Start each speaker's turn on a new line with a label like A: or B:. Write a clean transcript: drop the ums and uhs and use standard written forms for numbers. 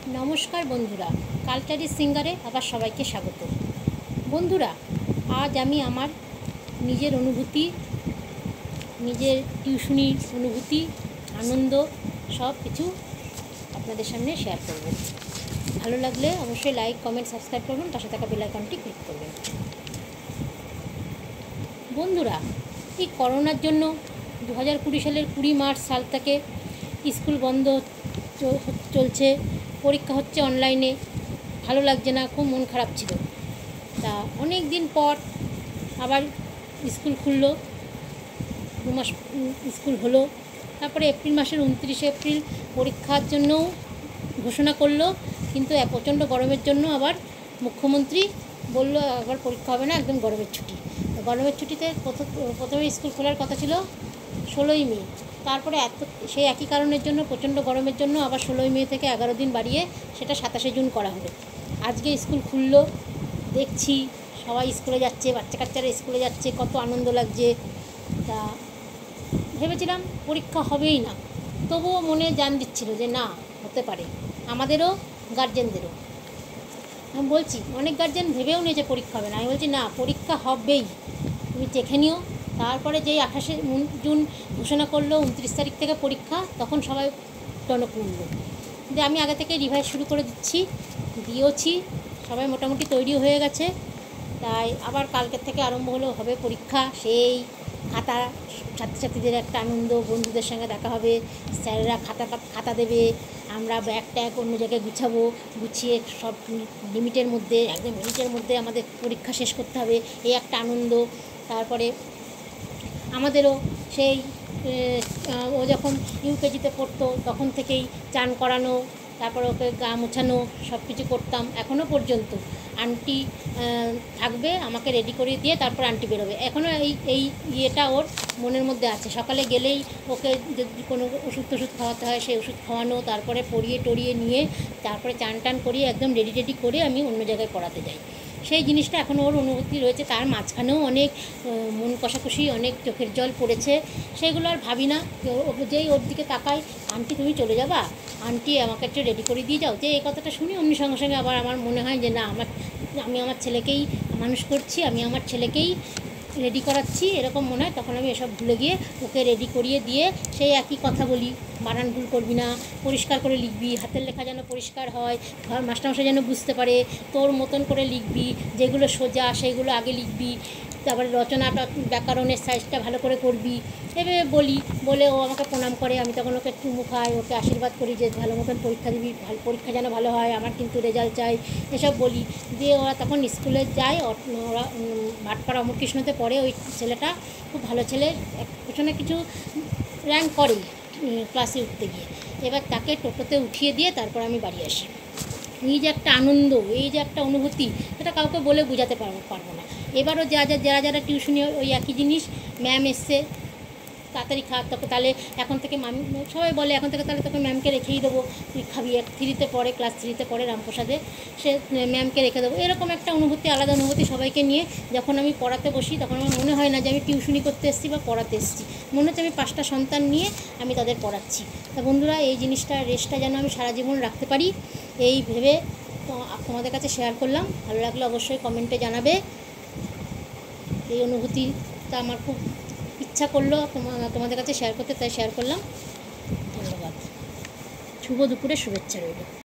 A: নমস্কার বন্ধুরা, কালচারি সিঙ্গারে আবার সবাইকে স্বাগত। বন্ধুরা, আজ আমি আমার নিজের অনুভূতি, নিজের টিউশনির অনুভূতি, আনন্দ সব কিছু আপনাদের সামনে শেয়ার করব। ভালো লাগলে অবশ্যই লাইক, কমেন্ট, সাবস্ক্রাইব করবেন, পাশে থাকা বেল আইকনটি ক্লিক করবেন। বন্ধুরা, এই করোনার জন্য 2020 সালের 20 মার্চ সাল থেকে স্কুল বন্ধ চলছে, পরীক্ষা হচ্ছে অনলাইনে। ভালো লাগছে না, খুব মন খারাপ ছিল। তা অনেক দিন পর আবার স্কুল খুললো, 2 মাস স্কুল হলো। তারপরে এপ্রিল মাসের 29 এপ্রিল পরীক্ষার জন্যও ঘোষণা করলো, কিন্তু প্রচণ্ড গরমের জন্য আবার মুখ্যমন্ত্রী বললো আবার পরীক্ষা হবে না, একদম গরমের ছুটি। গরমের ছুটিতে প্রথমে স্কুল খোলার কথা ছিল 16ই মে। তারপরে সেই একই কারণের জন্য, প্রচণ্ড গরমের জন্য আবার 16ই মে থেকে 11 দিন বাড়িয়ে সেটা 27শে জুন করা হলো। আজকে স্কুল খুললো, দেখছি সবাই স্কুলে যাচ্ছে, বাচ্চা কাচ্চারা স্কুলে যাচ্ছে, কত আনন্দ লাগছে। তা ভেবেছিলাম পরীক্ষা হবেই না, তবুও মনে জান দিচ্ছিল যে না, হতে পারে। আমাদেরও, গার্জেনদেরও। আমি বলছি, অনেক গার্জেন ভেবেও নিয়েছে পরীক্ষা হবে না, আমি বলছি না, পরীক্ষা হবেই, তুমি দেখে নিও। তারপরে যেই 28শে জুন ঘোষণা করলো 29 তারিখ থেকে পরীক্ষা, তখন সবাই টনক উঠল যে আমি আগে থেকে রিভাইজ শুরু করে দিয়েছি, সবাই মোটামুটি তৈরিও হয়ে গেছে। তাই আবার কালকের থেকে আরম্ভ হবে পরীক্ষা। সেই খাতা, ছাত্রছাত্রীদের একটা আনন্দ, বন্ধুদের সঙ্গে দেখা হবে, স্যারেরা খাতা দেবে, আমরা ব্যাগ ট্যাগ অন্য জায়গায় গুছিয়ে সব লিমিটের মধ্যে, একদম মিনিটের মধ্যে আমাদের পরীক্ষা শেষ করতে হবে, এই একটা আনন্দ। তারপরে আমাদেরও সেই ও যখন ইউকেজিতে পড়তো তখন থেকেই চান করানো, তারপরে ওকে গা মোছানো, সব কিছু করতাম। এখনও পর্যন্ত আন্টি থাকবে, আমাকে রেডি করে দিয়ে তারপর আন্টি বেরোবে। এখনও এই ইয়েটা ওর মনের মধ্যে আছে। সকালে গেলেই ওকে যদি কোনো ওষুধ খাওয়াতে হয়, সেই ওষুধ খাওয়ানো, তারপরে পরিয়ে টরিয়ে নিয়ে তারপরে চান টান করিয়ে একদম রেডি করে আমি অন্য জায়গায় পড়াতে যাই। সেই জিনিসটা এখনও ওর অনুভূতি রয়েছে। তার মাঝখানেও অনেক মন কষাকষি, অনেক চোখের জল পড়েছে, সেগুলো আর ভাবি না। যেই ওর দিকে তাকাই, আন্টি তুমি চলে যাবা, আন্টি আমাকে একটু রেডি করে দিয়ে যাও, যে এই কথাটা শুনি অমনি সঙ্গে সঙ্গে আবার আমার মনে হয় যে না, আমি আমার ছেলেকেই মানুষ করছি, আমি আমার ছেলেকেই রেডি করাচ্ছি, এরকম মনে হয়। তখন আমি এসব ভুলে গিয়ে ওকে রেডি করিয়ে দিয়ে সেই একই কথা বলি, বানান ভুল করবি না, পরিষ্কার করে লিখবি, হাতের লেখা যেন পরিষ্কার হয়, মাস্টারমশাই যেন বুঝতে পারে, তোর মতন করে লিখবি, যেগুলো সোজা সেইগুলো আগে লিখবি, তারপরে রচনাটা, ব্যাকরণের সাইজটা ভালো করে করবি, এভাবে বলে ও আমাকে প্রণাম করে। আমি তখন ওকে চুমু খাই, ওকে আশীর্বাদ করি যে ভালো মতন পরীক্ষা দিবি, পরীক্ষা যেন ভালো হয়, আমার কিন্তু রেজাল্ট চাই, এসব বলি। দিয়ে ওরা তখন স্কুলে যায়। ওরা ভাটপাড়া অমরকৃষ্ণতে পড়ে, ওই ছেলেটা খুব ভালো ছেলে, পেছনে কিছু র্যাঙ্ক করে ক্লাসে উঠতে গিয়ে। এবার তাকে টোটোতে উঠিয়ে দিয়ে তারপর আমি বাড়ি আসি। এই যে একটা আনন্দ, এই যে একটা অনুভূতি, সেটা কাউকে বলে বোঝাতে পারবো না। এবারও যারা টিউশনি ওই একই জিনিস, ম্যাম এসছে, তাড়াতাড়ি খা, তোকে তাহলে এখন থেকে মামি, সবাই বলে এখন থেকে তাহলে তোকে ম্যামকে রেখেই দেবো, তুই খাবি। ক্লাস 3-তে পড়ে রামপ্রসাদে, সে ম্যামকে রেখে দেবো। এরকম একটা অনুভূতি, আলাদা অনুভূতি সবাইকে নিয়ে যখন আমি পড়াতে বসি, তখন আমার মনে হয় না যে আমি টিউশনি করতে এসেছি বা পড়াতে এসেছি, মনে হচ্ছে আমি 5টা সন্তান নিয়ে আমি তাদের পড়াচ্ছি। তা বন্ধুরা, এই জিনিসটা, রেস্টটা যেন আমি সারা জীবন রাখতে পারি, এই ভেবে তোমাদের কাছে শেয়ার করলাম। ভালো লাগলে অবশ্যই কমেন্টে জানাবে। এই অনুভূতিটা আমার খুব ইচ্ছা করলো তোমাদের কাছে শেয়ার করতে, তাই শেয়ার করলাম। ধন্যবাদ। শুভ দুপুরের শুভেচ্ছা রইল।